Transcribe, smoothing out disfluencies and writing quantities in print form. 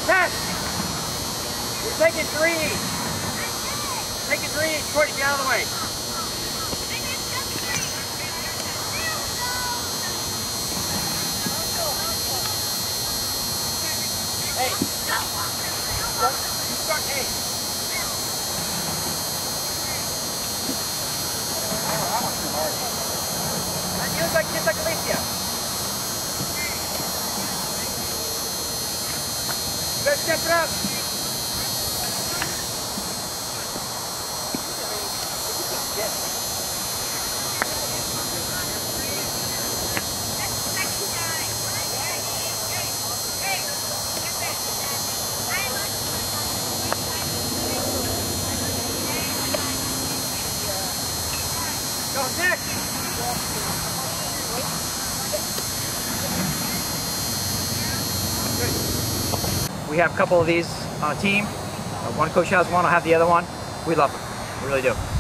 Test! You're taking 3 each. Taking 3 each. Courtney, get out of the way. Hey. Start 8. You look like just like Alicia. Good, step it up. Go next. We have a couple of these on a team. One coach has one, I'll have the other one. We love them. We really do.